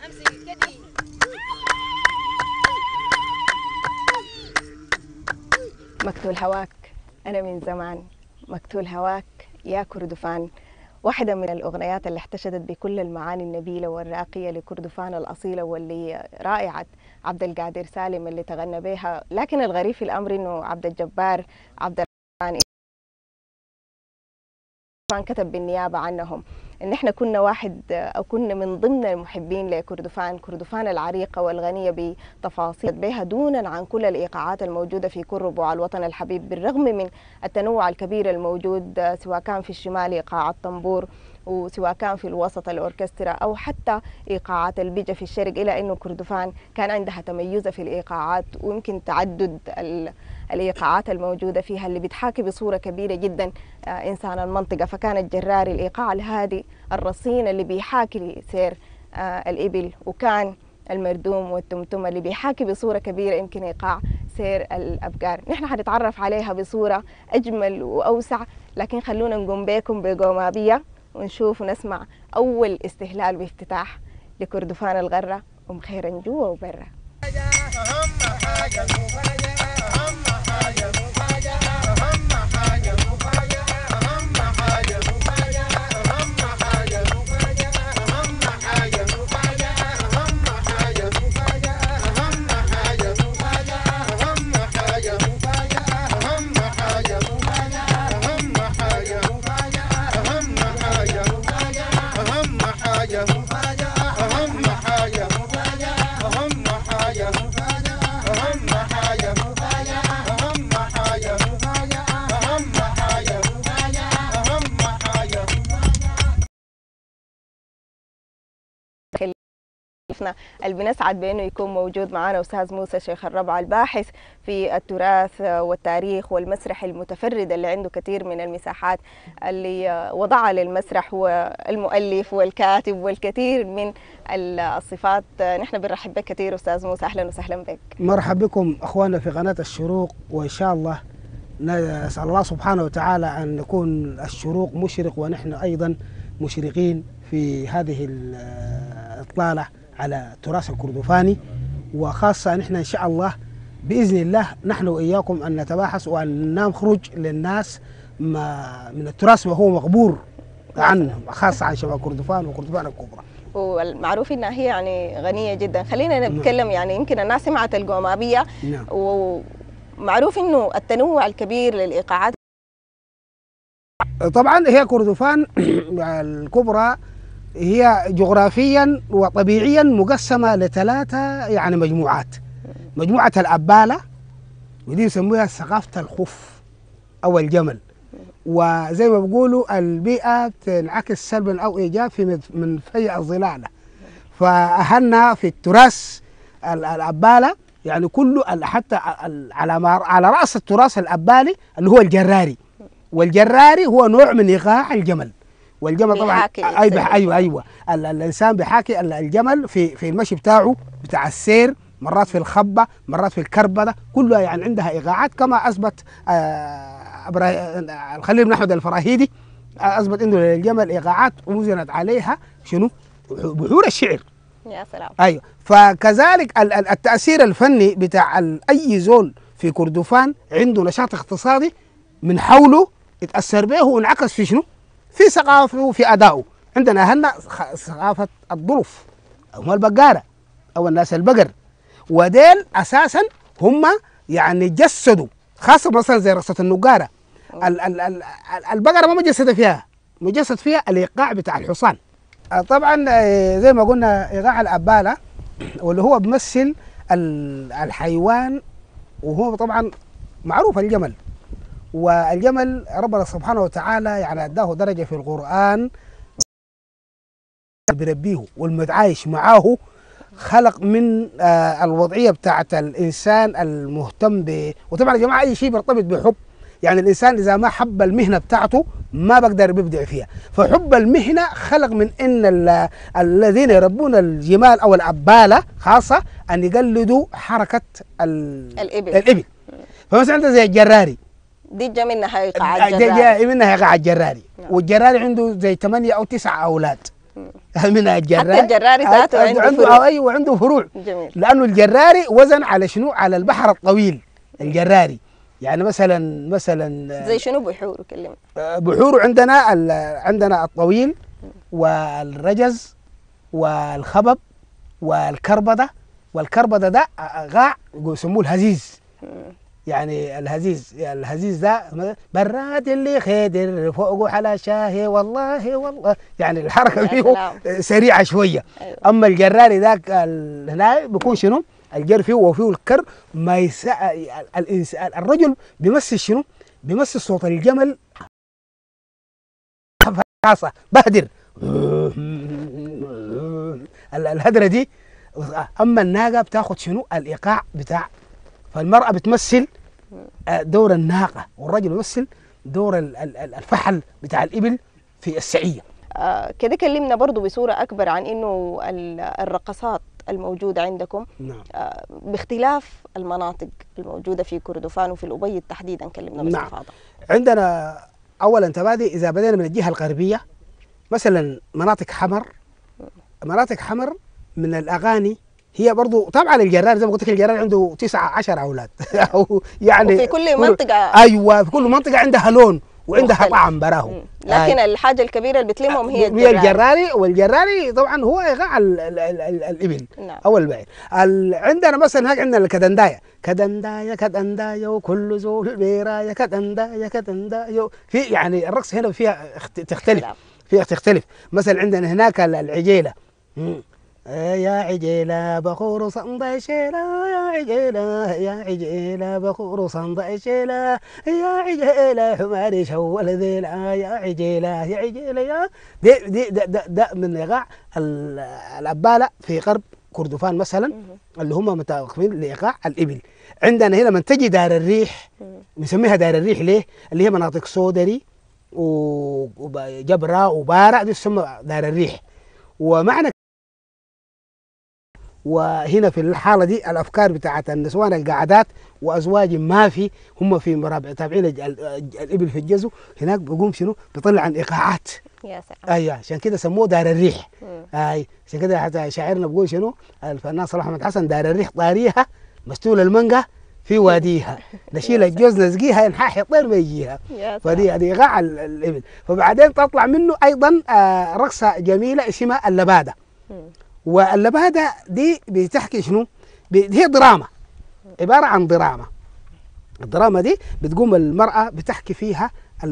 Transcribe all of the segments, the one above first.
مقتول هواك أنا من زمان، مقتول هواك يا كردفان، واحدة من الأغنيات اللي احتشدت بكل المعاني النبيلة والراقية لكردفان الأصيلة واللي رائعة عبد القادر سالم اللي تغنى بها. لكن الغريب في الأمر إنه عبد الجبار عبد الرحمن كتب بالنيابة عنهم إن إحنا كنا واحد أو كنا من ضمن المحبين لكردفان، كردفان العريقة والغنية بتفاصيل بها دونا عن كل الإيقاعات الموجودة في كل ربوع الوطن الحبيب، بالرغم من التنوع الكبير الموجود سواء كان في الشمال إيقاع الطنبور وسواء كان في الوسط الأوركسترا أو حتى إيقاعات البيجا في الشرق، إلى أنه كردفان كان عندها تميز في الإيقاعات ويمكن تعدد الإيقاعات الموجودة فيها اللي بتحاكي بصورة كبيرة جدا إنسان المنطقة. فكان الجراري الإيقاع الهادي الرصين اللي بيحاكي سير الإبل، وكان المردوم والتمتم اللي بيحاكي بصورة كبيرة يمكن إيقاع سير الأبقار. نحن حنتعرف عليها بصورة أجمل وأوسع، لكن خلونا نقوم بكم بقومابية ونشوف ونسمع أول استهلال بافتتاح لكردفان الغرة ومخيرا جوا وبرا. اللي بنسعد بأنه يكون موجود معنا أستاذ موسى شيخ الربع، الباحث في التراث والتاريخ والمسرح المتفرد اللي عنده كثير من المساحات اللي وضعها للمسرح، والمؤلف والكاتب والكثير من الصفات. نحن بنرحب بك كثير أستاذ موسى، أهلا وسهلا بك. مرحبا بكم أخوانا في قناة الشروق، وإن شاء الله نسأل الله سبحانه وتعالى أن نكون الشروق مشرق ونحن أيضا مشرقين في هذه الإطلالة على التراث الكردفاني، وخاصة نحن إن شاء الله بإذن الله نحن وإياكم أن نتباحث وأن نخرج للناس من التراث ما هو مغبور عنه، خاصة عن شباب كردفان وكردفان الكبرى. والمعروف انها هي يعني غنيه جدا. خلينا نتكلم يعني يمكن الناس سمعت القومابيه، ومعروف انه التنوع الكبير للايقاعات. طبعا هي كردفان الكبرى هي جغرافيا وطبيعيا مقسمه لثلاثه يعني مجموعات. مجموعه الاباله ودي يسموها ثقافه الخف او الجمل، وزي ما بيقولوا البيئه تنعكس سلبا او ايجاب في من فيء الظلاله. فاهلنا في التراث الاباله يعني كله حتى على راس التراث الابالي اللي هو الجراري، والجراري هو نوع من ايقاع الجمل. والجمل طبعا ايوه الانسان بيحاكي الجمل في المشي بتاعه بتاع السير، مرات في الخبه مرات في الكربله، كلها يعني عندها ايقاعات كما اثبت الخليل بن احمد الفراهيدي اثبت انه للجمل ايقاعات وزنت عليها شنو؟ بحور الشعر. يا سلام. ايوه، فكذلك التاثير الفني بتاع اي زول في كردفان عنده نشاط اقتصادي من حوله يتاثر به وانعكس في شنو؟ في ثقافته وفي ادائه. عندنا اهلنا ثقافه الظروف هم البقاره او الناس البقر، وديل اساسا هم يعني جسدوا، خاصه مثلا زي رقصه النقاره. البقره ما مجسده فيها، مجسد فيها الايقاع بتاع الحصان. طبعا زي ما قلنا ايقاع الاباله واللي هو بيمثل الحيوان، وهو طبعا معروف الجمل. والجمل ربنا سبحانه وتعالى يعني اداه درجه في القران بربيه والمتعايش معاه، خلق من الوضعيه بتاعت الانسان المهتم وطبعا يا جماعه اي شيء بيرتبط بحب، يعني الانسان اذا ما حب المهنه بتاعته ما بقدر بيبدع فيها. فحب المهنه خلق من ان الذين يربون الجمال او الاباله خاصه ان يقلدوا حركه الابل. فمثلا انت زي الجراري دي جا منها ايقاع الجراري، جا منها ايقاع الجراري. والجراري عنده زي 8 أو 9 اولاد من الجراري. حتى الجراري ذاته عنده فروع. ايوه عنده فروع. جميل. لانه الجراري وزن على شنو؟ على البحر الطويل الجراري. يعني مثلا زي شنو بحور؟ كلمة. بحور عندنا الطويل والرجز والخبب والكربده. والكربده ده غاع يسموه الهزيز. يعني الهزيز ده براد اللي خيدر فوقه على شاهي والله يعني الحركه فيه سريعه شويه. أيوة. اما الجراري ذاك هنا بيكون شنو؟ الجر فيه وفيه الكر ما الرجل بيمثل شنو؟ بيمثل صوت الجمل خاصه بهدر الهدره دي. اما الناقه بتاخذ شنو؟ الايقاع بتاع. فالمراه بتمثل دور الناقه والرجل يمثل دور الفحل بتاع الابل في السعيه. كده كلمنا برضو بصوره اكبر عن انه الرقصات الموجوده عندكم. نعم. باختلاف المناطق الموجوده في كردفان وفي الأبيض تحديدا، كلمنا باستفاضه. نعم. عندنا اولا تبادي اذا بدينا من الجهه الغربيه مثلا مناطق حمر من الاغاني هي برضو طبعا الجرار زي ما قلت لك الجرار عنده 19 اولاد او يعني وفي كل منطقه. ايوه في كل منطقه عندها لون وعندها طعم براهو. لكن الحاجه الكبيره اللي بتلمهم هي الجراري. والجراري طبعا هو ايقاع الابل. نعم. او البعير. عندنا مثلا هيك عندنا كدندايه وكل زول بيرايه كدندايه في يعني الرقص هنا فيها تختلف. مثلا عندنا هناك العجيله. يا عجيلة بخور صندع شيلة يا عجيلة بخور صندع شيلة يا عجيلة حماري شول ذيلة يا عجيلة يا ده من إيقاع الأبالة في غرب كردفان مثلا اللي هم متوقفين لإيقاع الإبل. عندنا هنا من تجي دار الريح بنسميها دار الريح ليه؟ اللي هي مناطق صودري وجبرة وبارع دي تسمى دار الريح. ومعنى وهنا في الحالة دي الأفكار بتاعت النسوان القعدات وأزواج ما في هم في مرابع تابعين الإبل في الجزو هناك بيقوم شنو؟ بيطلع عن إيقاعات. يا سلام. أيوة عشان كده سموه دار الريح. عشان كده حتى شاعرنا بيقول شنو؟ الفنان صلاح أحمد حسن دار الريح طاريها مستول المانجا في واديها نشيل الجوز نسقيها ينحاح يطير ما يجيها. فدي هذه إيقاع الإبل. فبعدين تطلع منه أيضا رقصة جميلة اسمها اللبادة. واللبادة دي بتحكي شنو؟ هي دراما عبارة عن دراما. الدراما دي بتقوم المرأة بتحكي فيها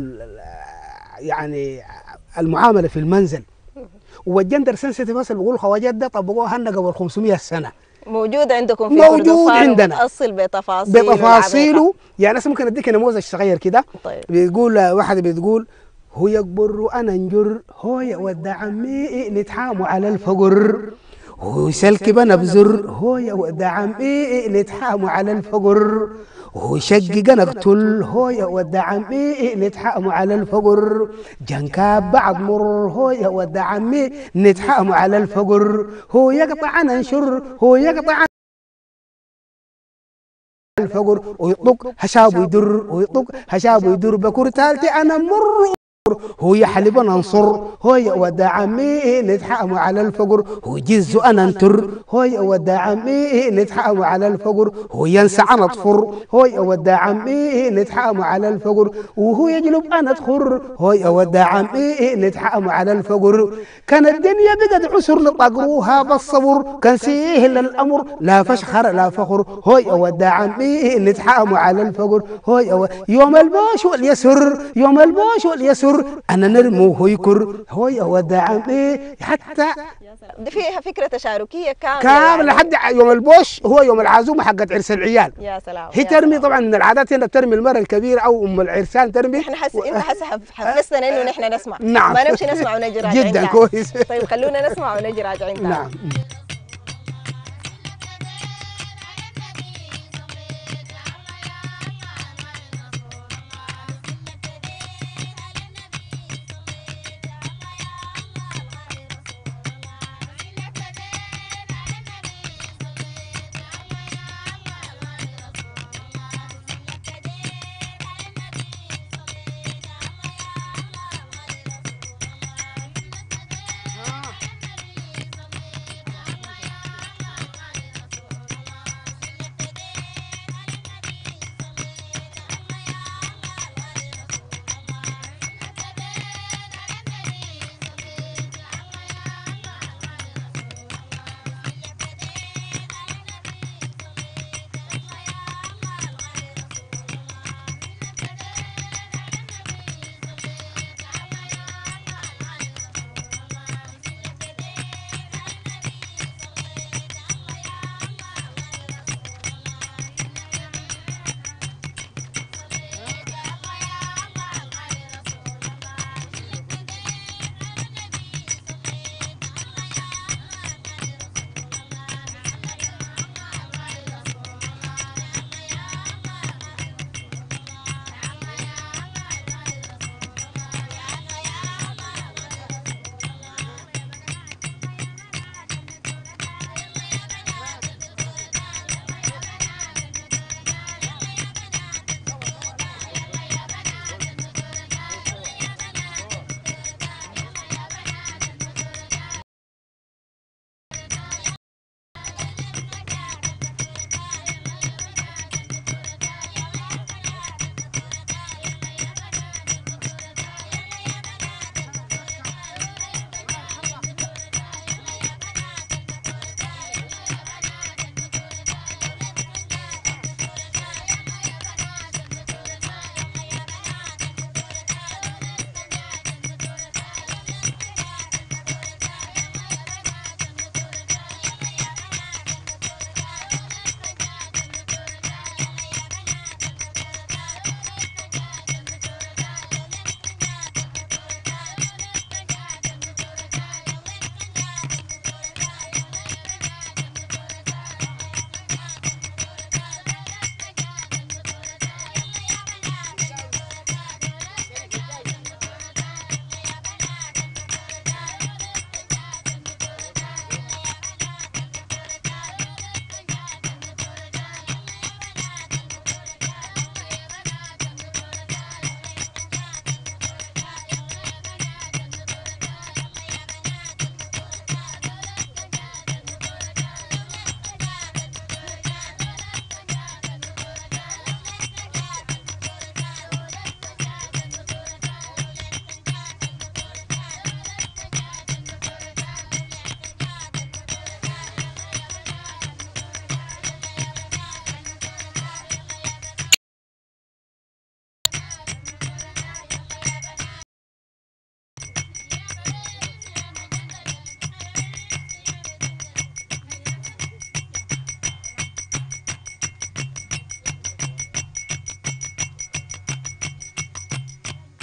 يعني المعاملة في المنزل. والجندر سنسيتيف مثلا بيقولوا الخواجات ده طبقوها هن قبل 500 سنة. موجود عندكم في موجود كردفان عندنا متأصل بتفاصيله. يعني أنا ممكن أديك نموذج صغير كده. طيب. بيقول واحد بتقول هو يكبر وأنا نجر هو يود عمي نتحاموا على الفقر هو سلك بنبزر هو يود عمي نتحاموا على الفقر هو شقق نقتل هو يود عمي نتحاموا على الفقر جنكاب بعض مر هو يود عمي نتحاموا على الفقر هو يقطع ننشر هو يقطع الفقر ويطلق هشاب يدر ويطلق هشاب يدر بكر تالتي أنا مر هو يحلب ننصر هو يود عمي نتحاموا على الفقر هو جز أنا انتر هو يود عمي نتحاموا على الفقر هو ينسى أنا اطفر هو يود عمي نتحاموا على الفقر وهو يجلب أنا ادخر هو يود عمي نتحاموا على الفقر كان الدنيا بقت عسر لطقروها بالصبر كان سهل الأمر لا فشخر لا فخر هو يود عمي نتحاموا على الفقر هو يوم الباش واليسر يوم الباش واليسر أنا نرمو هو يكر هو يود عمي حتى دي فيها فكرة تشاركية كاملة لحد يوم البوش هو يوم العزومة حقت عرس العيال. يا سلام. هي ترمي طبعا من العادات هنا بترمي المرأة الكبيرة أو أم العرسان ترمي. احنا انت حفزتنا انه نحن نسمع. نعم. ما نمشي نسمع ونجي راجعين. جدا كويس. طيب خلونا نسمع ونجي راجعين. نعم.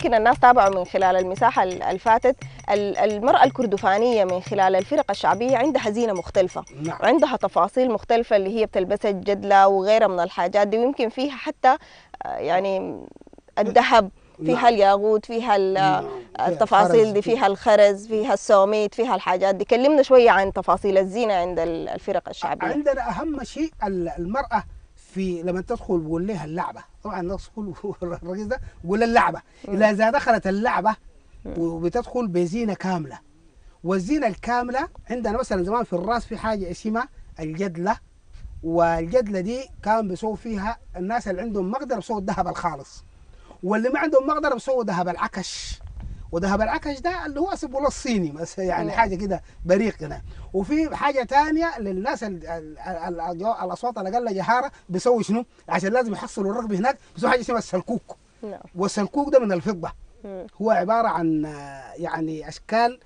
يمكن الناس تابعوا من خلال المساحة اللي فاتت، المرأة الكردفانية من خلال الفرق الشعبية عندها زينة مختلفة. نعم. وعندها تفاصيل مختلفة اللي هي بتلبسها الجدلة وغيرها من الحاجات دي، ويمكن فيها حتى يعني الذهب، فيها نعم. الياقوت، فيها التفاصيل دي، فيها الخرز، فيها السوميت، فيها الحاجات دي. كلمنا شوية عن تفاصيل الزينة عند الفرق الشعبية. عندنا أهم شيء المرأة في لما تدخل بقول لها اللعبة، طبعا ندخل الرئيس ده بقول اللعبة، إذا دخلت اللعبة وبتدخل بزينة كاملة. والزينة الكاملة عندنا مثلا زمان في الراس في حاجة اسمها الجدلة، والجدلة دي كان بيسووا فيها الناس اللي عندهم مقدرة بيسووا الذهب الخالص، واللي ما عندهم مقدرة بيسووا ذهب العكش. وذهب العكش ده اللي هو سبول الصيني بس يعني حاجة كده بريق كده. وفي حاجة تانية للناس الأصوات الأقل جهارة بيسووا شنو؟ عشان لازم يحصلوا الركب هناك بيسووا حاجة اسمها السلكوك. والسلكوك ده من الفضة، هو عبارة عن يعني أشكال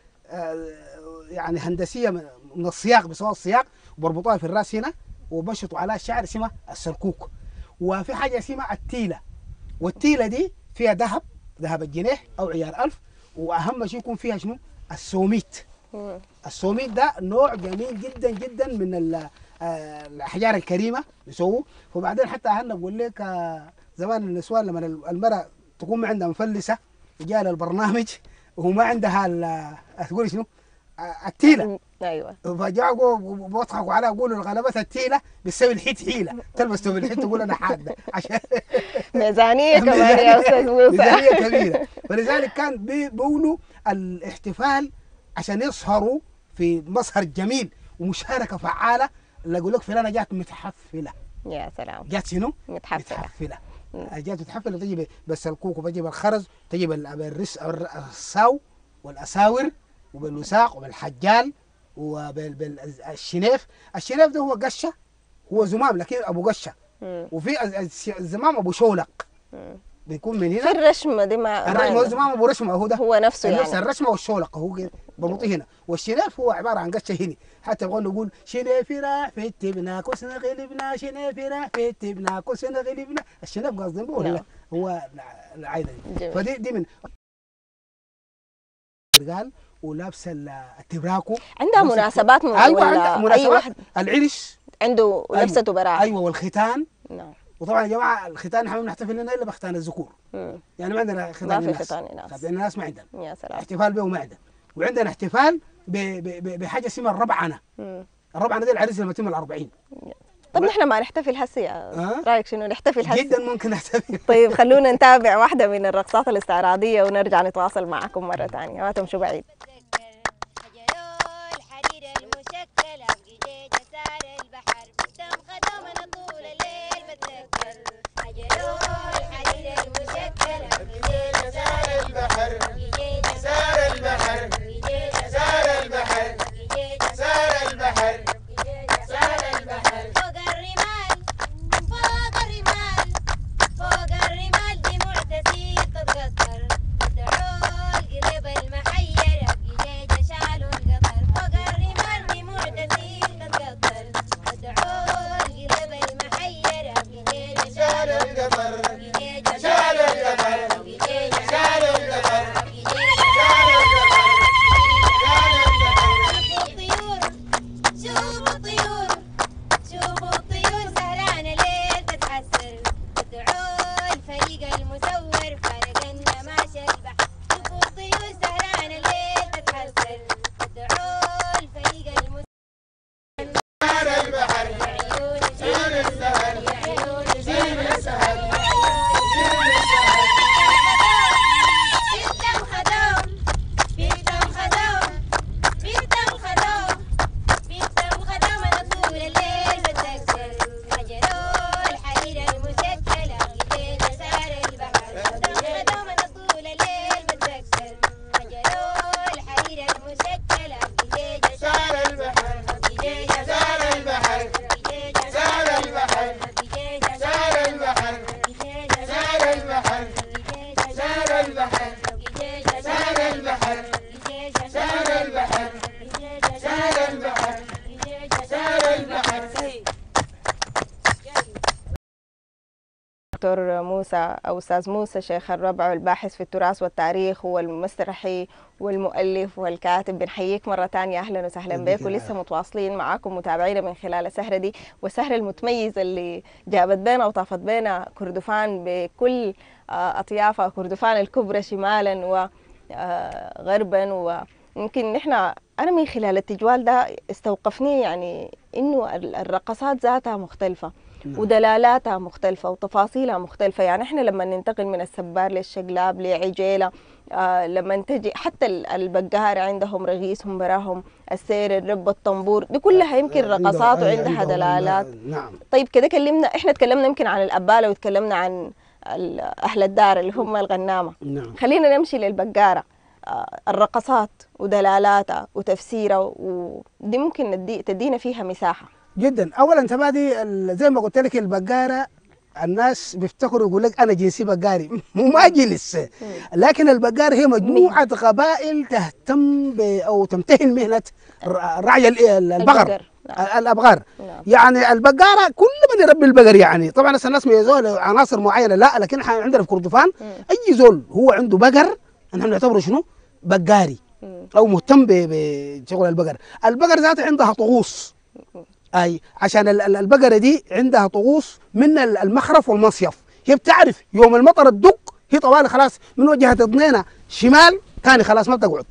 يعني هندسية من الصياغ، بيسووا الصياغ وبربطوها في الراس هنا وبشطوا عليها الشعر اسمها السلكوك. وفي حاجة اسمها التيلة، والتيلة دي فيها ذهب الجنيه أو عيار 1000. واهم شيء يكون فيها شنو؟ السوميت. السوميت ده نوع جميل جدا جدا من الاحجار الكريمه بيسووه. وبعدين حتى اهلنا بقول لك زمان النسوان لما المراه تكون ما عندها مفلسه جاء البرنامج وما عندها تقول شنو؟ التيله. ايوه. فجاءوا بيضحكوا عليها يقولوا غلبتها التيله بتسوي الحيت حيله، تلبس توب الحيت تقول انا حاده عشان ميزانيه كمان يا استاذ موسى. ميزانيه كبيره. فلذلك كان بيقولوا الاحتفال عشان يسهروا في مسهر جميل ومشاركه فعاله. اللي يقول لك فلانه جات متحفله. يا سلام. جات شنو؟ متحفله. جات متحفله تجيب بالسلكوك وبتجيب الخرز، تجيب الساو والاساور وبالوساق وبالحجال وبالشنيف. الشنيف ده هو قشه، هو زمام لكن ابو قشه. وفي الزمام ابو شولق بيكون من هنا. في الرشمه دي ما الرشمه هو زمام ابو رشمه، هو ده هو نفسه يعني نفس الرشمه والشولق هو بربطيه هنا. والشنيف هو عباره عن قشه هنا. حتى يقول نقول شنيف راح في التبنا كسنا غلبنا، شنيف راح في التبنا كسنا غلبنا. الشنيف قصدين به ولا هو العايده دي. فدي من قال ولابسه التبراكو. عندها مناسبات ايوه عندها مناسبات. العرس عنده لبسته براءه. ايوه والختان. نعم. وطبعا يا جماعه الختان احنا ما بنحتفل لنا الا بختان الذكور. يعني ما عندنا ختان ما في ختان الناس. ختان الناس ما عندنا. يا سلام. احتفال به ما عندنا. وعندنا احتفال بحاجه اسمها الربعنه. الربعنه دي العرس لما يتم ال40. طب نحن ما نحتفل هسه يا رايك شنو نحتفل هسه؟ جدا ممكن نحتفل. طيب خلونا نتابع واحده من الرقصات الاستعراضيه ونرجع نتواصل معكم مره ثانيه، ما تمشوا بعيد. دكتور موسى أو أستاذ موسى شيخ الربع والباحث في التراث والتاريخ والمسرحي والمؤلف والكاتب، بنحييك مرة تانية، أهلا وسهلا بك، ولسه متواصلين معاكم متابعينا من خلال السهرة دي، والسهرة المتميزة اللي جابت بينا وطافت بينا كردفان بكل أطيافها، كردفان الكبرى شمالا وغربا. ويمكن نحن أنا من خلال التجوال ده استوقفني يعني إنه الرقصات ذاتها مختلفة ودلالاتها مختلفة وتفاصيلها مختلفة. يعني احنا لما ننتقل من السبار للشقلاب لعجيلة، لما تجي حتى البقارة عندهم رغيسهم براهم السير الرب الطنبور، دي كلها يمكن رقصات وعندها دلالات. نعم. طيب كده احنا تكلمنا يمكن عن الأبالة وتكلمنا عن أهل الدار اللي هم الغنامة. نعم. خلينا نمشي للبقارة، الرقصات ودلالاتها وتفسيرها، ودي ممكن تدينا فيها مساحة جدا. اولا تبادي زي ما قلت لك البقاره الناس بيفتكروا يقول لك انا جنسي بقاري ما جنس، لكن البقاره هي مجموعه قبائل تهتم او تمتهن مهنه رعي البقر الابغار. يعني البقاره كل من يربي البقر، يعني طبعا الناس ميزوها عناصر معينه لا، لكن احنا عندنا في كردفان اي زول هو عنده بقر نحن نعتبره شنو؟ بقاري او مهتم بشغل البقر. البقر ذاته عندها طقوس، اي عشان البقره دي عندها طقوس من المخرف والمصيف. هي بتعرف يوم المطر تدق هي طوالي خلاص من وجهه ضنينه شمال ثاني خلاص ما بتقعد.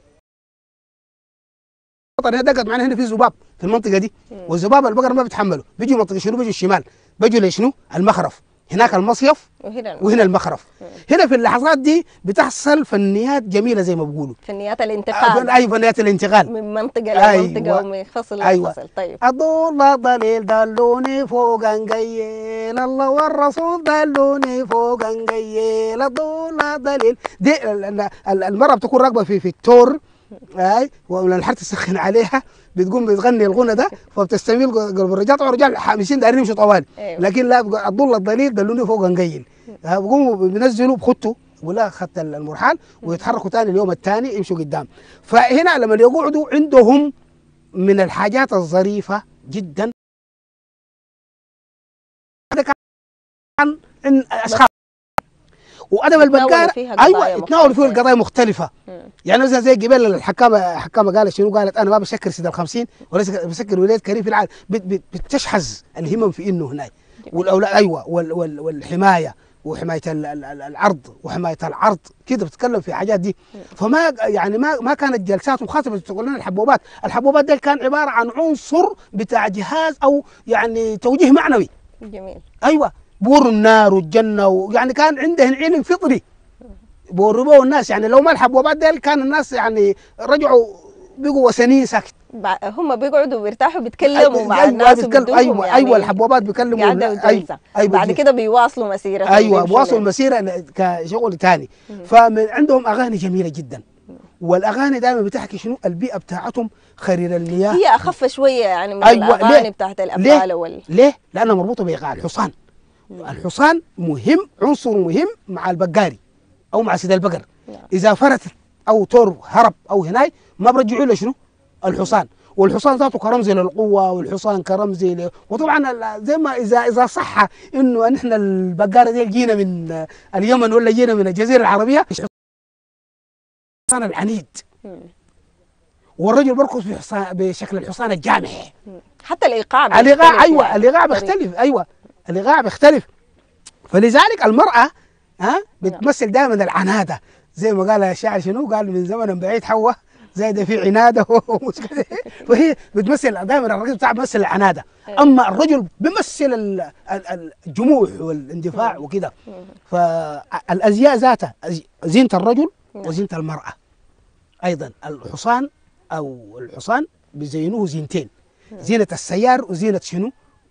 المطر هي دقت معنا هنا في ذباب في المنطقه دي، والذباب البقر ما بيتحملوا، بيجوا منطقه شنو؟ بيجوا الشمال، بيجوا لشنو؟ المخرف. هناك المصيف وهنا المخرف. هنا في اللحظات دي بتحصل فنيات جميله زي ما بيقولوا، فنيات الانتقال. ايوه فنيات الانتقال من منطقه لمنطقه ومن فصل لفصل. طيب الضل ضليل دلوني فوق انقيل، الله والرسول دلوني فوق انقيل، الضل ضليل. دي المراه بتكون راكبه في التور، اي ولما الحر تسخن عليها بتقوم بتغني الغنى ده فبتستميل قلب الرجال. طبعا الرجال حامسين دايرين يمشوا طوال، لكن لا الضل الضليل دلوني فوق انقيل. بيقوموا بينزلوا بخطوا ولا خط المرحال ويتحركوا ثاني اليوم الثاني يمشوا قدام. فهنا لما يقعدوا عندهم من الحاجات الظريفه جدا كان اشخاص وادب البقار. ايوه يتناولوا فيه القضايا مختلفه. يعني مثلا زي قبل الحكامه قالت شنو؟ قالت انا ما بشكر سيد ال50 وليس بشكر ولاد كريم في العالم. بتشحذ الهمم في انه هناك والاولاد. ايوه والحمايه وحمايه العرض وحمايه العرض كده بتتكلم في حاجات دي. فما يعني ما كانت جلساتهم خاصه تقول لنا الحبوبات. الحبوبات ده كان عباره عن عنصر بتاع جهاز او يعني توجيه معنوي. جميل. ايوه بوروا النار والجنه يعني كان عندهم علم فطري بوروا الناس. يعني لو ما الحبوبات ديل كان الناس يعني رجعوا بقوا وثنيين ساكت. هم بيقعدوا بيرتاحوا بيتكلموا مع الناس ايوه يعني ايوه الحبوبات بيكلموا أيوة بعد كده بيواصلوا مسيرتهم. ايوه بيواصلوا المسيره كشغل ثاني. فمن عندهم اغاني جميله جدا، والاغاني دائما بتحكي شنو؟ البيئه بتاعتهم خرير المياه هي اخف شويه يعني من الاغاني بتاعت الاباله. ليه؟ لانها مربوطه بايقاع الحصان. الحصان مهم، عنصر مهم مع البقاري او مع سيد البقر. اذا فرتت او تور هرب او هناي ما برجعوا له شنو؟ الحصان. والحصان ذاته كرمز للقوه، والحصان كرمز وطبعا زي ما اذا صح انه نحن البقاره دي جينا من اليمن ولا جينا من الجزيره العربيه، الحصان العنيد. والرجل برقص بشكل الحصان الجامح. حتى الايقاع ايوه يعني. الايقاع بيختلف. ايوه الايقاع بيختلف. فلذلك المراه بتمثل دائما العناده، زي ما قال الشاعر شنو؟ قال من زمن بعيد حواء زايده في عناده فهي بتمثل دائما الرجل بتاعها بيمثل العناده، اما الرجل بيمثل الجموح والاندفاع وكده. فالازياء ذاتها زينه الرجل وزينه المراه. ايضا الحصان بيزينوه زينتين، زينه السيار وزينه شنو؟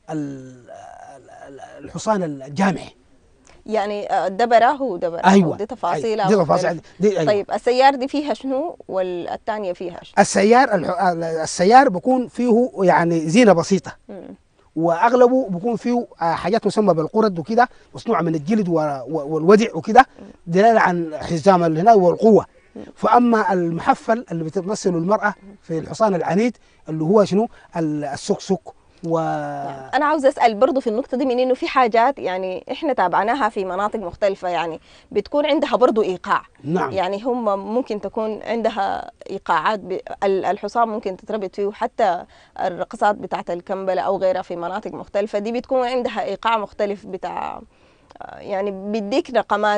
الحصان الجامح. يعني دبره هو دبره. ايوه دي تفاصيلها. دي تفاصيل دي. أيوة. طيب السيار دي فيها شنو والثانيه فيها شنو؟ السيار بيكون فيه يعني زينه بسيطه، واغلبه بيكون فيه حاجات مسمى بالقرد وكده مصنوعه من الجلد والودع وكده دلاله عن حزام الهناء والقوه. فاما المحفل اللي بتمثله المراه في الحصان العنيد اللي هو شنو؟ السكسك أنا عاوز أسأل برضو في النقطة دي، من إنه في حاجات يعني إحنا تابعناها في مناطق مختلفة يعني بتكون عندها برضو إيقاع. نعم. يعني هم ممكن تكون عندها إيقاعات الحصان ممكن تتربط فيه، وحتى الرقصات بتاعت الكمبلة أو غيرها في مناطق مختلفة دي بتكون عندها إيقاع مختلف بتاع، يعني بيديك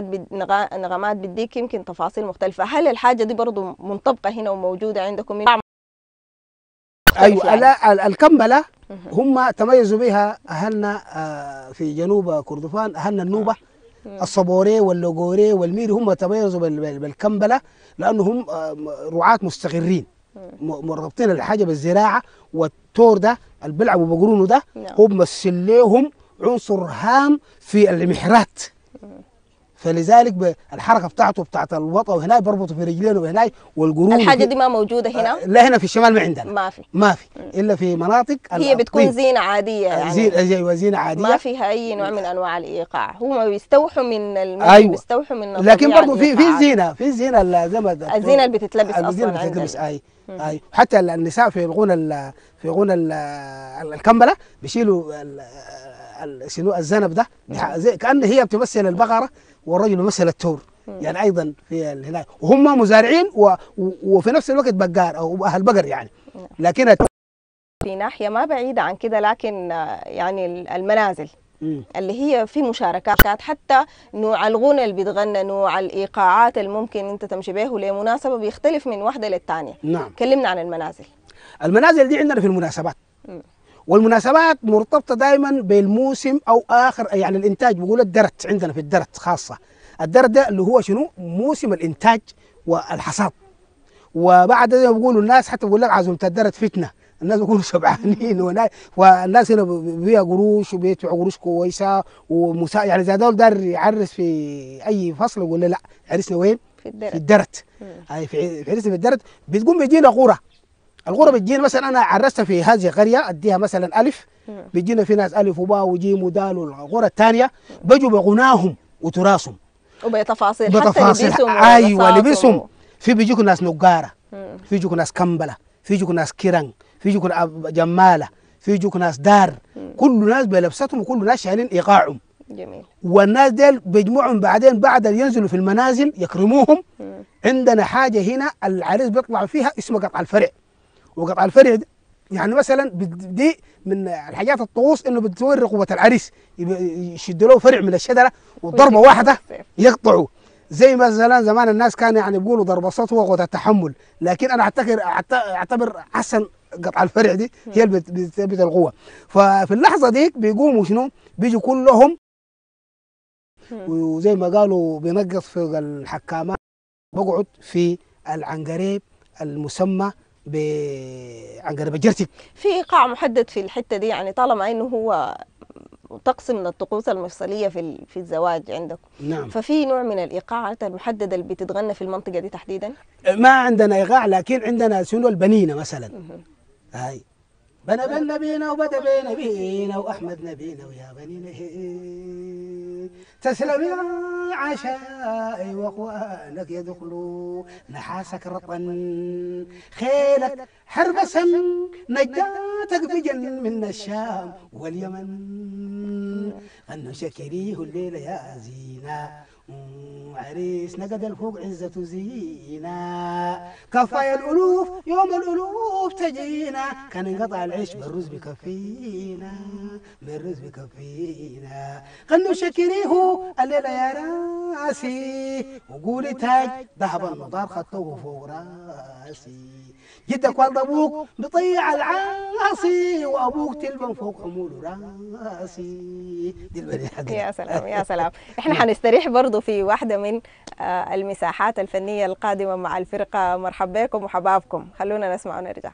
نغمات بيديك يمكن تفاصيل مختلفة. هل الحاجة دي برضو منطبقة هنا وموجودة عندكم؟ أيوة يعني. الكمبلة هم تميزوا بها أهلنا في جنوب كردفان، أهلنا النوبة الصبوري واللوغوري والميري، هم تميزوا بالكمبلة لأنهم رعاة مستقرين مرتبطين الحاجة بالزراعة، والتور ده اللي بيلعبوا بقرونه ده هو بيمثل لهم عنصر هام في المحرات، فلذلك الحركه بتاعت الوطأ وهناك بربطوا في رجلين وهناك والقرون. الحاجه دي ما موجوده هنا؟ لا، هنا في الشمال ما عندنا، ما في الا في مناطق هي بتكون زينه عاديه يعني زينه عاديه ما فيها اي نوع من انواع الايقاع، هم بيستوحوا من أيوة. بيستوحوا من لكن برضه في زينه زي ما الزينه اللي بتتلبس اصلا بتتلبس. اي حتى النساء في غنى الكمبله بيشيلوا شنو الذنب ده زي كأن هي بتمثل البقره والرجل بيمثل التور، يعني ايضا في هناك، وهم مزارعين وفي نفس الوقت بقار او اهل بقر يعني. لكن في ناحيه ما بعيده عن كده، لكن يعني المنازل اللي هي في مشاركات، حتى نوع الغنى اللي بيتغنى، نوع الايقاعات اللي ممكن انت تمشي به لمناسبه بيختلف من واحده للثانيه. نعم. كلمنا عن المنازل. المنازل دي عندنا في المناسبات، والمناسبات مرتبطه دائما بالموسم او اخر، يعني الانتاج بيقول الدرت، عندنا في الدرت خاصه، الدرت ده اللي هو شنو؟ موسم الانتاج والحصاد. وبعد ده بيقولوا الناس حتى بيقول لك عزومه الدرت فتنه، الناس بيكونوا شبعانين والناس هنا بيها قروش وبيدفعوا قروش كويسه يعني زي دول دار يعرس في اي فصل يقول لا عرسنا وين؟ في الدرت. في الدرت. في عرسنا في الدرت بتقوم بيجينا قرى، الغرة بتجينا مثلا انا عرست في هذه القريه اديها مثلا الف، بيجينا في ناس الف وباء وجيم ودال، والغرة الثانيه بيجوا بغناهم وتراثهم وبتفاصيل حتى لبسهم. ايوه لبسهم. في بيجيكوا ناس نقاره، في بيجيكوا ناس كمبله، في بيجيكوا ناس كيران، في بيجيكوا جماله، في بيجيكوا ناس دار، كل ناس بلبستهم وكل ناس شايلين ايقاعهم. جميل. والناس ديل بيجمعهم بعدين بعد ينزلوا في المنازل يكرموهم. عندنا حاجه هنا العريس بيطلع فيها اسمها قطع الفرع، وقطع الفرع يعني مثلا دي من الحاجات الطقوس انه بتوري قوه العريس، يشدوا له فرع من الشجره وضربه واحده يقطعوا، زي مثلا زمان الناس كانوا يعني بيقولوا ضرب الصوت هو قوه التحمل، لكن انا اعتبر احسن قطع الفرع دي هي اللي بتثبت القوه. ففي اللحظه ديك بيقوموا شنو؟ بيجوا كلهم وزي ما قالوا بينقص في الحكامات، بقعد في العنقريب المسمى بعنقريب الجرتك. في ايقاع محدد في الحته دي يعني طالما انه هو طقس من الطقوس المفصليه في الزواج عندكم؟ نعم. ففي نوع من الايقاعات المحدده اللي بتتغنى في المنطقه دي تحديدا؟ ما عندنا ايقاع، لكن عندنا شنو البنينه مثلا. هاي بنا نبينا وبدا بينا بينا واحمد نبينا ويا بنينا تسلم يا عشائي واخوانك يدخلوا نحاسك رطن خيلك حربسا نجاتك بجن من الشام واليمن غنوا شكريه الليله يا زينه عريسنا قد الفوق عزة زينة كفايا الألوف يوم الألوف تجينا كان انقطع العيش بالرز بكفينا بالرز بكفينا غنوا شكريه الليلة يا راسي وقولي تاج ذهب النضار خطوه فوق راسي جدك والد ابوك بطيع العاصي وابوك تلبن فوق حمول راسي. دي يا سلام يا سلام. احنا حنستريح برضو في واحده من المساحات الفنيه القادمه مع الفرقه. مرحبا بكم وحبابكم، خلونا نسمع ونرجع.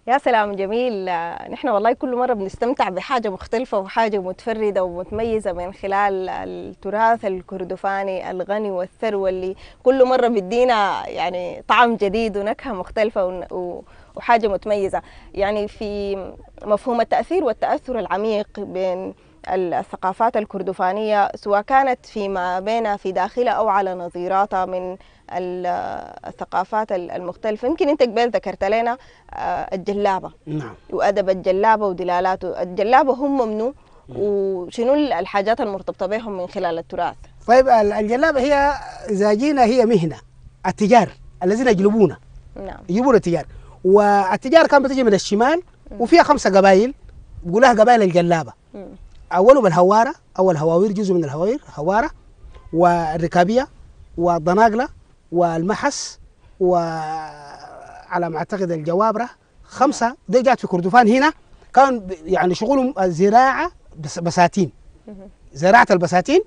يا سلام جميل. نحن والله كل مرة بنستمتع بحاجة مختلفة وحاجة متفردة ومتميزة من خلال التراث الكردفاني الغني والثروة اللي كل مرة بيدينا يعني طعم جديد ونكهة مختلفة وحاجة متميزة. يعني في مفهوم التأثير والتأثر العميق بين الثقافات الكردفانية سواء كانت فيما بينها في داخلها أو على نظيراتها من الثقافات المختلفة. يمكن أنت قبل ذكرت لنا الجلابة. نعم. وأدب الجلابة ودلالاته. الجلابة هم منو وشنو الحاجات المرتبطة بهم من خلال التراث؟ طيب الجلابة هي إذا جينا هي مهنة التجار الذين يجلبون. نعم. يجيبون التجار، والتجار كانت بتجي من الشمال وفيها 5 قبائل بيقولوها قبائل الجلابة. أولهم الهوارة أو الهواوير، جزء من الهواوير هوارة، والركابية والضناقلة والمحس وعلى ما أعتقد الجوابرة. 5 دي جات في كردفان هنا، كان يعني شغلهم الزراعة بساتين، زراعة البساتين،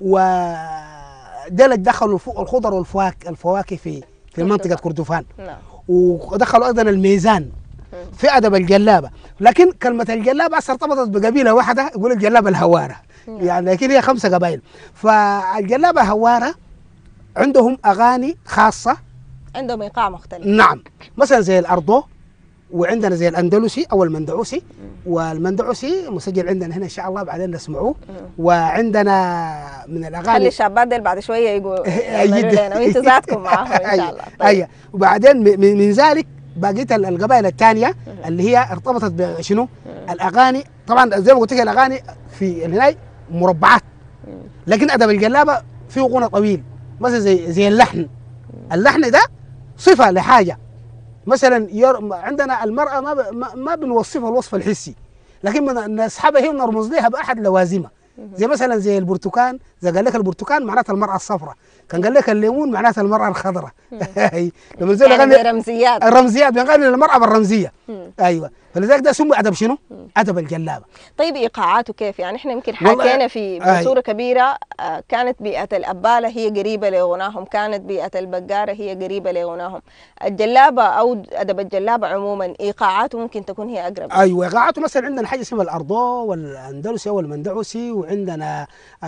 ودلج دخلوا الخضر والفواكه في منطقة كردفان. ودخلوا أيضا الميزان في أدب الجلابة. لكن كلمة الجلابة أصلا ارتبطت بقبيلة واحدة، يقول الجلابة الهوارة يعني، لكن هي 5 قبائل. فالجلابة هوارة عندهم أغاني خاصة، عندهم إيقاع مختلف. نعم، مثلا زي الأرضو، وعندنا زي الأندلسي أو المندعوسي، والمندعوسي مسجل عندنا هنا إن شاء الله بعدين نسمعوه. وعندنا من الأغاني خلي الشابات ديل بعد شوية يعملوا لنا وانتوا ذاتكم معاهم إن شاء الله. طيب. وبعدين من ذلك بقية القبائل الثانية اللي هي ارتبطت بشنو؟ الأغاني. طبعا زي ما قلت لك الأغاني في هنا مربعات، لكن أدب الجلابة فيه غنى طويل، مثلا زي اللحن ده صفة لحاجة. مثلا عندنا المرأة ما بنوصفها الوصف الحسي، لكن نسحبها هي ونرمز لها بأحد لوازمها. زي مثلا زي البرتقال، إذا قال لك البرتقال معناتها المرأة الصفراء، كان قال لك الليمون معناتها المرأة الخضراء. لما زي يعني رمزيات، الرمزيات بنغني للمرأة بالرمزية. ايوه، فلذلك ده سمي ادب شنو؟ ادب الجلابه. طيب ايقاعاته كيف؟ يعني احنا يمكن حكينا في بصوره كبيره كانت بيئه الاباله هي قريبه لغناهم، كانت بيئه البقاره هي قريبه لغناهم. الجلابه او ادب الجلابه عموما ايقاعاته ممكن تكون هي اقرب. ايوه، ايقاعاته مثلا عندنا حاجه اسمها الارضو والاندلسي والمندعوسي، وعندنا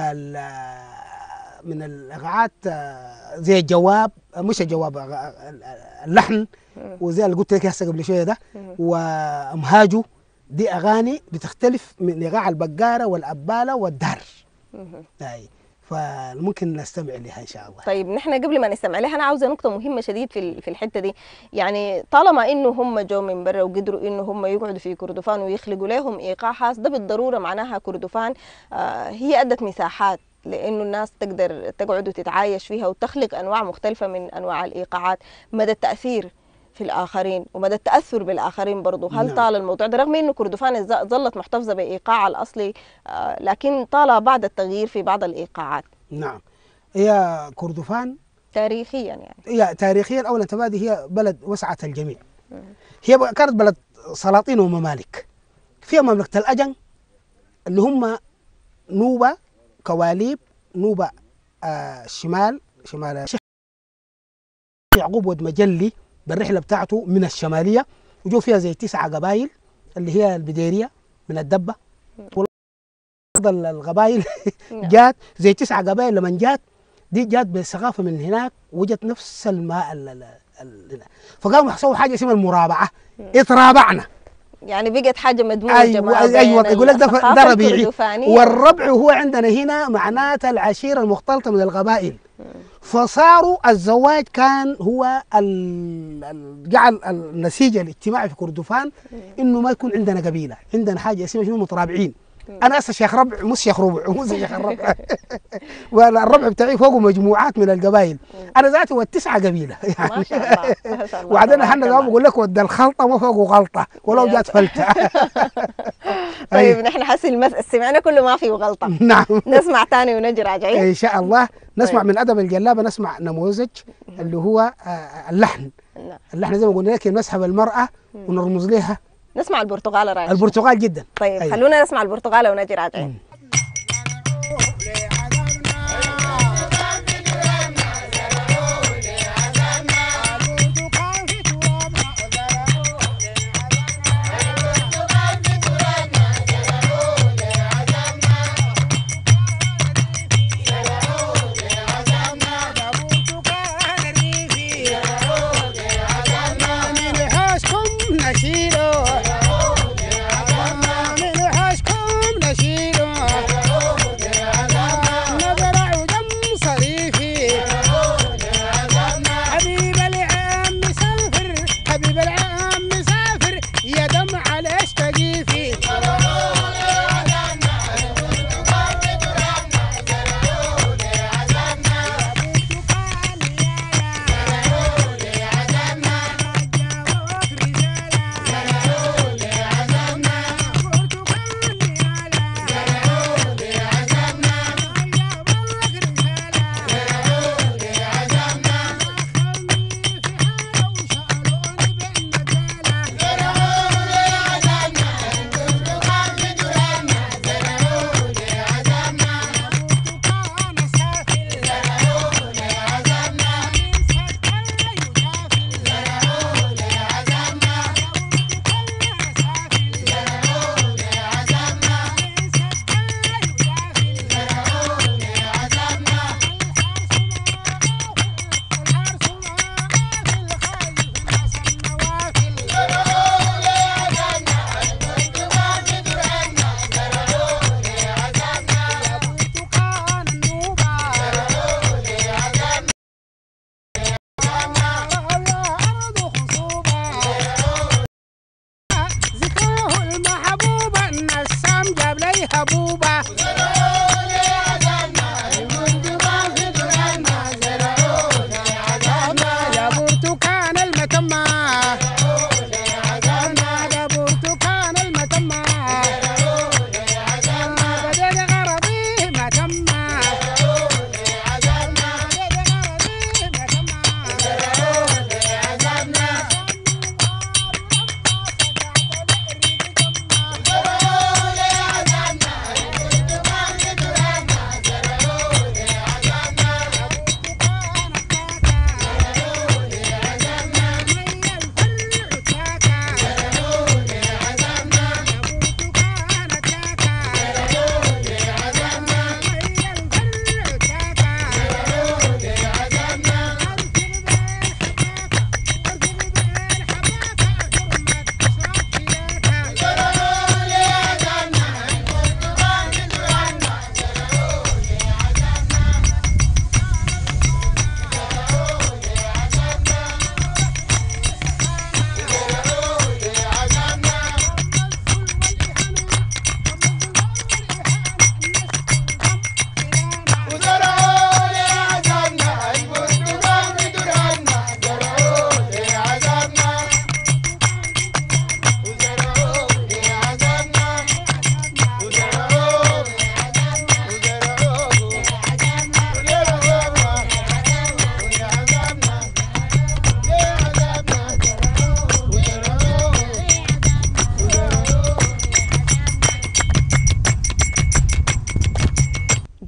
من الايقاعات زي الجواب، مش الجواب، اللحن، وزي اللي قلت لك هسه قبل شويه ده، وامهاجو. دي اغاني بتختلف من ايقاع البقاره والاباله والدار. اي، فممكن نستمع لها ان شاء الله. طيب نحن قبل ما نستمع لها انا عاوزه نقطه مهمه شديد في الحته دي. يعني طالما انه هم جو من برا وقدروا انه هم يقعدوا في كردفان ويخلقوا لهم ايقاع خاص، ده بالضروره معناها كردفان هي ادت مساحات لانه الناس تقدر تقعد وتتعايش فيها وتخلق انواع مختلفه من انواع الايقاعات. مدى التاثير في الاخرين ومدى التاثر بالاخرين برضه، هل نعم. طال الموضوع ده رغم انه كردفان ظلت محتفظه بايقاعها الاصلي لكن طال بعد التغيير في بعض الايقاعات؟ نعم، هي كردفان تاريخيا يعني هي تاريخيا اولا تبادي هي بلد وسعت الجميع. هي كانت بلد سلاطين وممالك. فيها مملكه الاجن اللي هم نوبه، كواليب، نوبه شمال الشيخ يعقوب ود مجلي بالرحله بتاعته من الشماليه، وجو فيها زي 9 قبائل اللي هي البديريه من الدبه. بعض القبائل جات زي 9 قبائل، لما جات دي جات بالثقافه من هناك، وجت نفس الماء فقاموا يسووا حاجه اسمها المرابعه، اترابعنا. يعني بقت حاجه مدموجه. ايوه يقول لك ده ربيعي. والربع هو عندنا هنا معناته العشيره المختلطه من القبائل. فصاروا الزواج كان هو جعل النسيج الاجتماعي في كردفان انه ما يكون عندنا قبيله، عندنا حاجه اسمها شنو؟ مترابعين. انا هسه شيخ ربع مش شيخ ربع، مو شيخ الربع. والربع بتاعي فوقه مجموعات من القبائل. انا ذاتي والتسعه قبيله يعني. ما شاء الله ما شاء الله. وبعدين احنا قام بقول لك ود الخلطه ما فوقه غلطه ولو جات فلته. طيب نحن حسي سمعنا كله ما فيه غلطه. نعم. نسمع ثاني ونجي راجعين ان شاء الله. نسمع من ادب الجلابه، نسمع نموذج اللي هو اللحن. اللحن زي ما قلنا لك نسحب المراه ونرمز لها. نسمع البرتغال رايح. البرتغال جدا. طيب أيوة. خلونا نسمع البرتغال ونجي راجعين.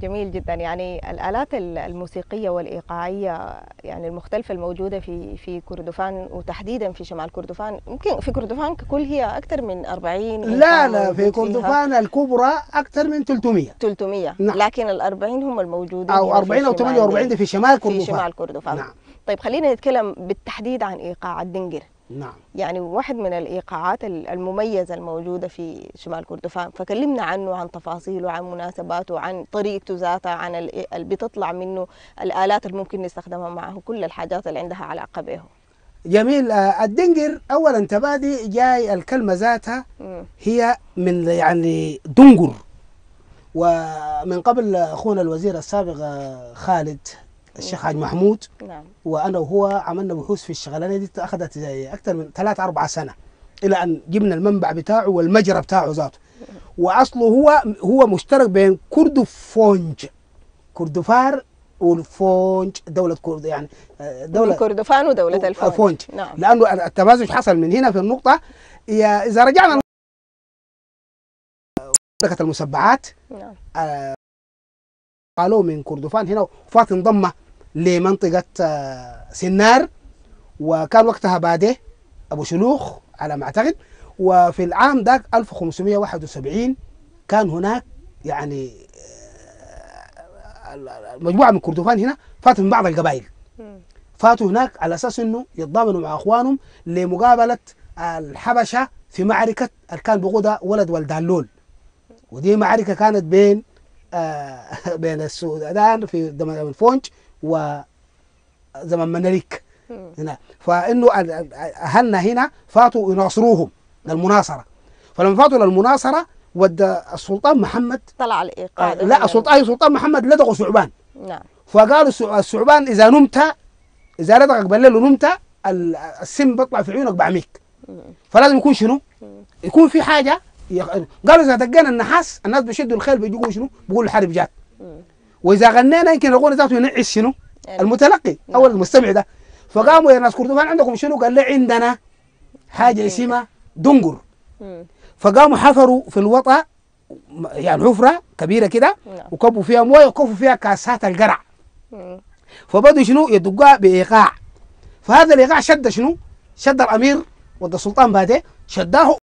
جميل جدا. يعني الآلات الموسيقية والإيقاعية يعني المختلفة الموجودة في كردفان وتحديدا في شمال كردفان، يمكن في كردفان ككل هي أكثر من 40 لا في كردفان الكبرى أكثر من 300. نعم. لكن ال 40 هم الموجودين أو 40 أو 48 دي في شمال كردفان. في شمال كردفان. نعم. طيب خلينا نتكلم بالتحديد عن إيقاع الدنجر. نعم. يعني واحد من الإيقاعات المميزة الموجودة في شمال كردفان، فكلمنا عنه، عن تفاصيله، عن مناسباته، عن طريقته ذاتها، عن اللي بتطلع منه، الآلات اللي ممكن نستخدمها معه، كل الحاجات اللي عندها علاقة به. جميل. الدنجر أولا تبادي جاي الكلمة ذاتها هي من يعني دنجر، ومن قبل أخونا الوزير السابق خالد الشيخ حاج محمود، نعم، وانا وهو عملنا بحوث في الشغلانه دي، اخذت زي اكثر من 3-4 سنة الى ان جبنا المنبع بتاعه والمجرى بتاعه ذاته. واصله هو مشترك بين كردفونج، كردفار والفونج، دولة كرد يعني دولة كردفان ودولة الفونج. نعم. لانه التمازج حصل من هنا في النقطة. اذا رجعنا مملكة المسبعات، نعم، قالوا من كردفان هنا وفات انضم لمنطقة سنار، وكان وقتها بادئ أبو شلوخ على ما أعتقد. وفي العام ذاك 1571 كان هناك يعني مجموعة من كردفان هنا فاتوا من بعض القبائل، فاتوا هناك على أساس أنه يتضامنوا مع أخوانهم لمقابلة الحبشة في معركة كان بقودها ولد والدالول، ودي معركة كانت بين السودان في زمن الفونج وزمن مناليك هنا. فانه اهلنا هنا فاتوا يناصروهم للمناصره، فلما فاتوا للمناصره ودى السلطان محمد طلع الايقاع لا السلطان محمد لدغوا ثعبان. نعم. فقالوا الثعبان اذا نمت، اذا لدغك بالليل ونمت السم بيطلع في عيونك بعميك، فلازم يكون شنو؟ يكون في حاجه. قالوا اذا دقينا النحاس الناس بيشدوا الخيل بيجوا شنو؟ بيقولوا الحرب جات. واذا غنينا يمكن الغنى ذاته ينعس شنو؟ المتلقي او المستمع ده. فقاموا يا ناس كردفان عندكم شنو؟ قال لي عندنا حاجه اسمها دنجر. فقاموا حفروا في الوطا يعني حفره كبيره كده، وكبوا فيها مويه وكفوا فيها كاسات القرع. فبدوا شنو؟ يدقوها بايقاع. فهذا الايقاع شد شنو؟ شد الامير ود السلطان بادئ شداه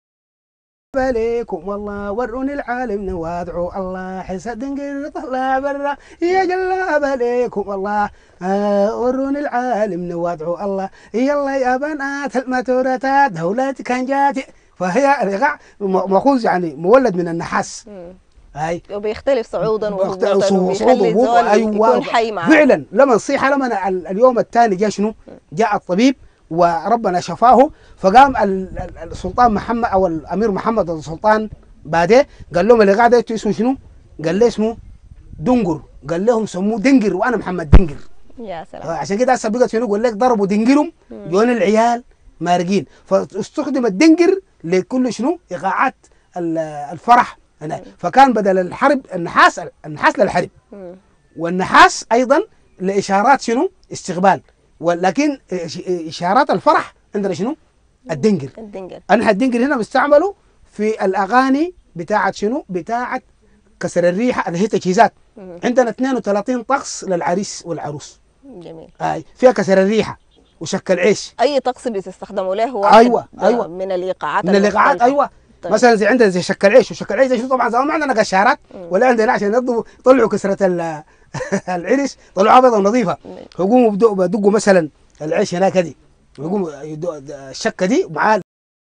عليكم والله وروني العالم وادعوا الله حس الدنجر طلع برا يا جلاب عليكم والله وروني العالم وادعوا الله يلا يا بنات الماتورات دولتي كان جاتي. فهي الايقاع ماخوذ يعني مولد من النحاس. هاي وبيختلف صعودا وهبوطا وبيخلي الزول يكون حي معاه. فعلا لما الصيحه لما اليوم الثاني جاء شنو؟ جاء الطبيب وربنا شفاه. فقام السلطان محمد او الامير محمد السلطان بادئ قال لهم اللي قاعد اسمه شنو؟ قال لي اسمه دنجر. قال لهم سموه دنجر وانا محمد دنجر. يا سلام. عشان كده هسه بقت شنو؟ قال لك ضربوا دنجرهم جون العيال مارقين. فاستخدم الدنجر لكل شنو؟ ايقاعات الفرح هنا. فكان بدل الحرب النحاس للحرب، والنحاس ايضا لاشارات شنو؟ استقبال. ولكن اشارات الفرح عندنا شنو؟ الدنجر. الدنجر هنا بيستعملوا في الاغاني بتاعت شنو؟ بتاعت كسر الريحه اللي هي تجهيزات. عندنا 32 طقس للعريس والعروس. جميل. فيها كسر الريحه وشك العيش. اي طقس بتستخدموا له هو ايوه من الايقاعات ايوه. طيب. مثلا زي عندنا زي شك العيش وشك العيش ده طبعا زمان ما عندنا قشارات ولا عندنا عشان يطلعوا كسره العرس طلعوها بيضه نظيفه. فيقوموا بدقوا مثلا العيش هناك دي ويقوموا الشكه دي معاه.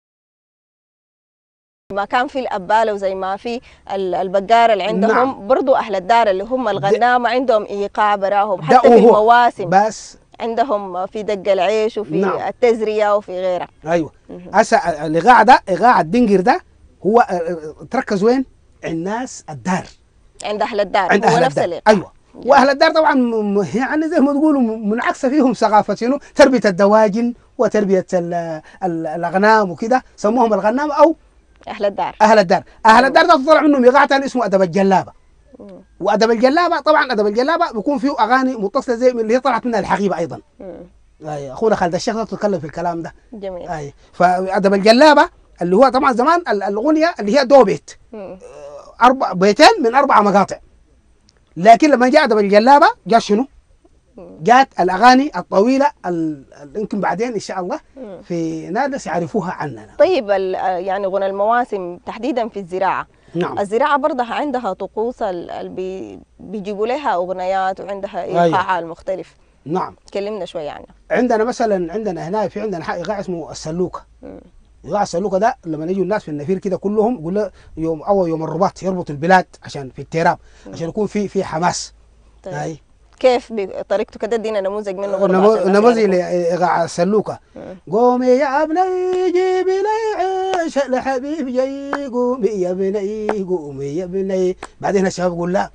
ما كان في الأبالة وزي ما في البقارة اللي عندهم. نعم. برضو أهل الدار اللي هم الغنامة عندهم إيقاع براهم حتى في المواسم. بس عندهم في دق العيش وفي نعم. التزرية وفي غيرها. أيوة. هسه الإيقاع ده إيقاع الدنجر ده هو تركز وين؟ الناس الدار. عند أهل الدار. عند أهل نفس الإيقاع. أيوة. واهل الدار طبعا يعني زي ما تقولوا منعكسه فيهم ثقافه شنو؟ تربيه الدواجن وتربيه الاغنام وكده، سموهم الغنام او اهل الدار. اهل الدار ده طلع منهم ايقاع ثاني اسمه ادب الجلابه. وادب الجلابه طبعا ادب الجلابه بيكون فيه اغاني متصله زي اللي هي طلعت منها الحقيبه ايضا. اخونا خالد الشيخ تتكلم في الكلام ده. جميل. فادب الجلابه اللي هو طبعا زمان الاغنيه اللي هي دو بيت. 4 بيتين من 4 مقاطع. لكن لما جاء ادب الجلابه جاء شنو؟ جات الاغاني الطويله يمكن بعدين ان شاء الله في ناس يعرفوها عننا. طيب يعني غنى المواسم تحديدا في الزراعه. نعم. الزراعه برضها عندها طقوس بيجيبوا لها اغنيات وعندها ايقاعها المختلف. نعم. كلمنا شويه عنها. عندنا مثلا عندنا هنا في عندنا ايقاع اسمه السلوكه. ايقاع السلوكه ده لما يجوا الناس في النفير كده كلهم يقول له يوم اول يوم الرباط يربط البلاد عشان في التراب عشان يكون في حماس. طيب. هاي كيف بطريقته كده ادينا نموذج منه برضه نموذج لايقاع السلوكه. قومي يا بني جيبي لي عيش الحبيب جاي قومي يا بني قومي يا بني. بعدين الشباب يقول لا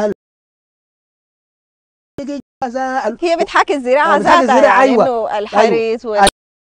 هي بتحاكي الزراعه ذاتها يعني أيوة. انه الحريث أيوة.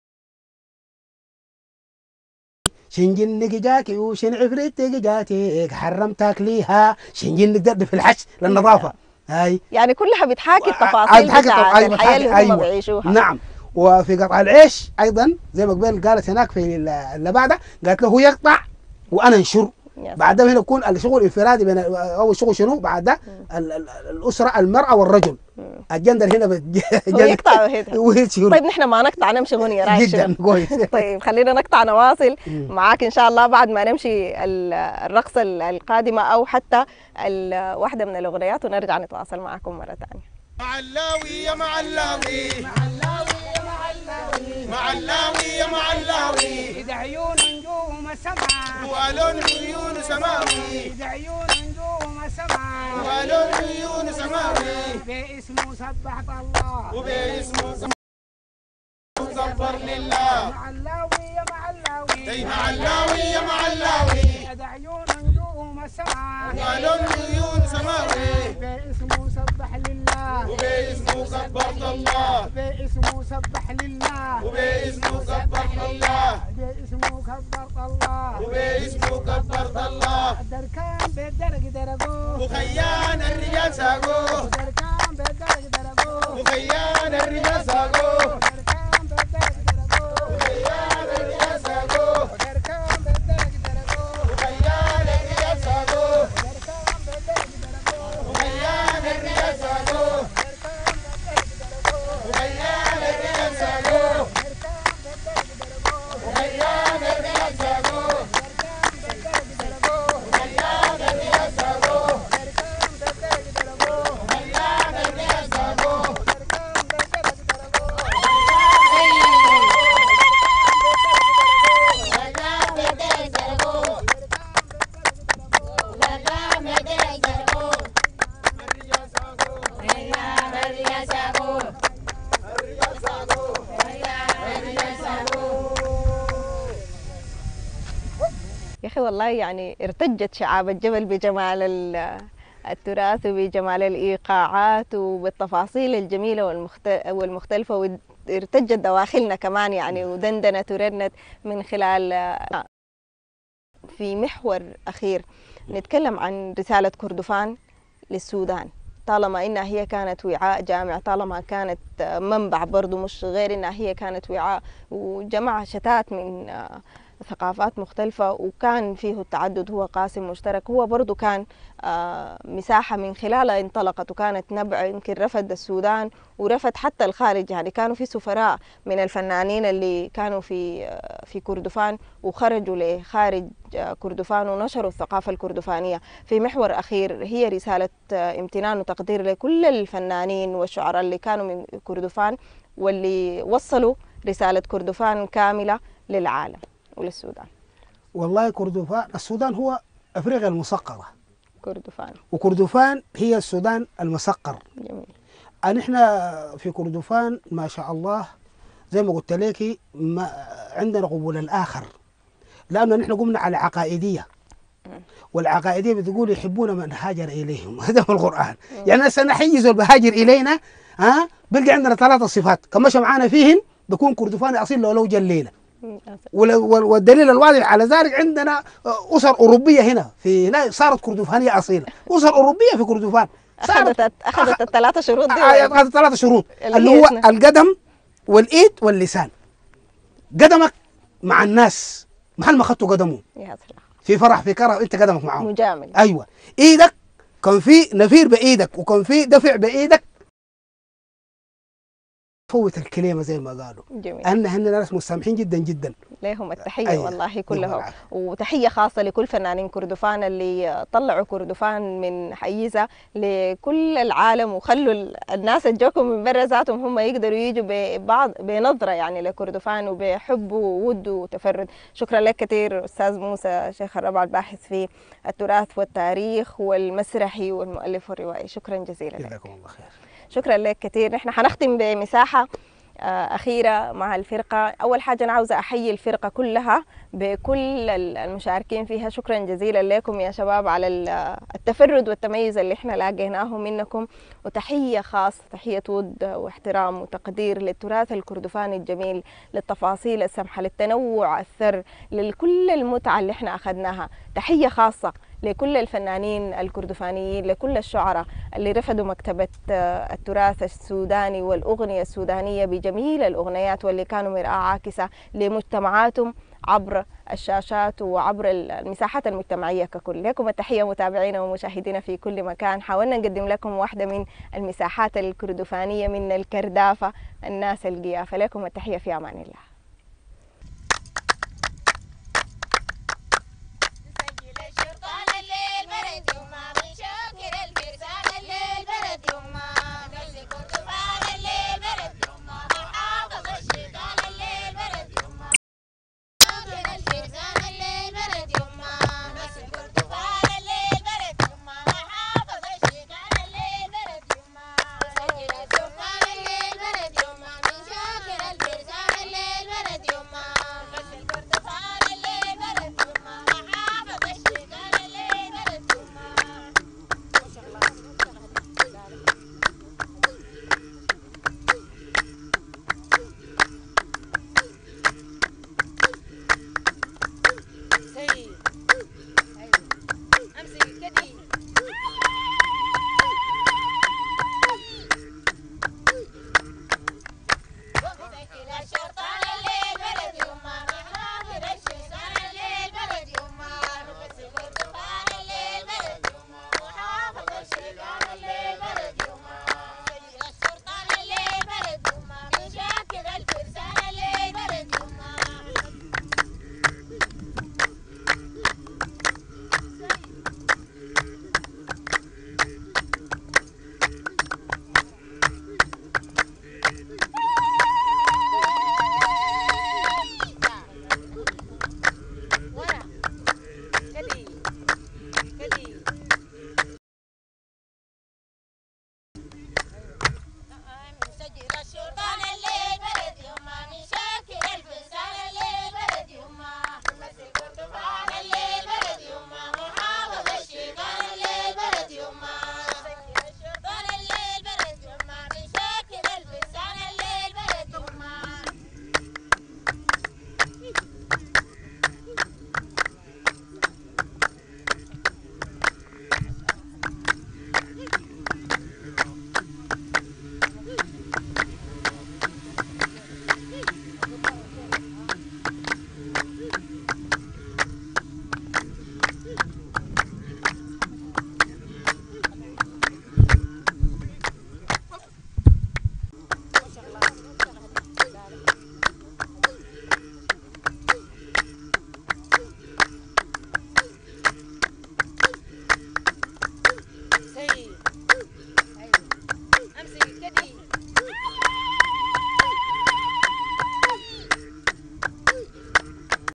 شنجنك جاكي وشن عفريتك جاتك حرمتك ليها شنجنك ده في الحش للنظافه. هاي يعني كلها بتحاكي التفاصيل بتاعت الحياه اللي هم أيوة. بيعيشوها. نعم. وفي قطع العيش ايضا زي ما قبل قالت هناك في اللي بعدها قالت له هو يقطع وانا انشر. بعد هنا يكون الشغل انفرادي بين اول شغل شنو بعد ده الاسره المراه والرجل. الجندر هنا هو يقطع وهي طيب نحن ما نقطع نمشي غنية رايك جدا كويس. طيب خلينا نقطع نواصل معاك ان شاء الله بعد ما نمشي الرقصه القادمه او حتى واحده من الاغنيات ونرجع نتواصل معكم مره ثانيه. معلاوي يا معلاوي معلاوي يا معلاوي معلاوي يا معلاوي إذا عيون نجوم السماء وألون عيون سماوي إذا عيون نجوم السماء وألون عيون سماوي باسمه سبحت الله وباسمه صبر لله معلاوي يا معلاوي أي معلاوي يا معلاوي إذا عيون نجوم السماء وألون عيون سماوي باسمه سبح لله وباسمه سبحت الله باسمه سبح لله وباسمه سبح الله باسمه كبرت الله وباسمه كبرت الله دركان بالدرج درجوه وخيان الرجال ساقوه دركان بالدرج درجوه وخيان الرجال ساقوه دركان بالدرج درجوه وخيان الرجال ساقوه دركان بالدرج درجوه وخيان الرجال ساقوه دركان بالدرج درجوه وخيان الرجال ساقوه يا أخي والله يعني ارتجت شعاب الجبل بجمال التراث وبجمال الإيقاعات وبالتفاصيل الجميلة والمختلفة وارتجت دواخلنا كمان يعني ودندنت ورنت من خلال. في محور أخير نتكلم عن رسالة كردفان للسودان، طالما إنها هي كانت وعاء جامع، طالما كانت منبع برضو مش غير إنها هي كانت وعاء وجمع شتات من ثقافات مختلفة وكان فيه التعدد هو قاسم مشترك، هو برضو كان مساحة من خلالها انطلقت وكانت نبع يمكن رفد السودان ورفد حتى الخارج. يعني كانوا في سفراء من الفنانين اللي كانوا في كردفان وخرجوا لخارج كردفان ونشروا الثقافة الكردفانية. في محور أخير هي رسالة امتنان وتقدير لكل الفنانين والشعراء اللي كانوا من كردفان واللي وصلوا رسالة كردفان كاملة للعالم وللسودان. والله كردفان السودان هو افريقيا المصقره. كردفان وكردفان هي السودان المصقر. جميل. نحن في كردفان ما شاء الله زي ما قلت لك عندنا قبول الاخر، لانه نحن قمنا على عقائديه، والعقائديه بتقول يحبون من هاجر اليهم. هذا هو القران. يعني هسه نحيز البهاجر الينا بلقى عندنا 3 صفات كم مشى معانا فيهن بكون كردفاني اصيل لو جلينا. والدليل الواضح على ذلك عندنا اسر اوروبيه هنا في هنا صارت كردفانيه اصيله، اسر اوروبيه في كردفان اخذت ال3 شروط دي. اخذت 3 شروط اللي هو القدم والايد واللسان. قدمك مع الناس محل ما اخذتوا قدمه في فرح في كره انت قدمك معاهم مجامل. ايوه. ايدك كان في نفير بايدك وكان في دفع بايدك، فوت الكلمه زي ما قالوا. جميل. احنا ناس مسامحين جدا جدا. لهم التحية أيوة. والله كلهم. العافية. وتحية خاصة لكل فنانين كردفان اللي طلعوا كردفان من حيزة لكل العالم، وخلوا الناس اللي جوكم من برا ذاتهم هم يقدروا يجوا ببعض بنظرة يعني لكردفان وبحب وود وتفرد. شكرا لك كثير أستاذ موسى شيخ الربع، الباحث في التراث والتاريخ والمسرحي والمؤلف والروائي. شكرا جزيلا لك. جزاكم الله خير. شكرا لك كثير. نحن حنختم بمساحة أخيرة مع الفرقة. أول حاجة أنا عاوزة أحيي الفرقة كلها بكل المشاركين فيها. شكرا جزيلا لكم يا شباب على التفرد والتميز اللي احنا لاقيناه منكم، وتحية خاصة، تحية ود واحترام وتقدير للتراث الكردفاني الجميل، للتفاصيل السمحة، للتنوع الثر، لكل المتعة اللي احنا أخذناها. تحية خاصة لكل الفنانين الكردفانيين، لكل الشعراء اللي رفدوا مكتبة التراث السوداني والأغنية السودانية بجميل الأغنيات، واللي كانوا مرآة عاكسة لمجتمعاتهم عبر الشاشات وعبر المساحات المجتمعية ككل. لكم التحية متابعينا ومشاهدينا في كل مكان. حاولنا نقدم لكم واحدة من المساحات الكردفانية من الكردافة، الناس القيافة. لكم التحية، في أمان الله. الشرطان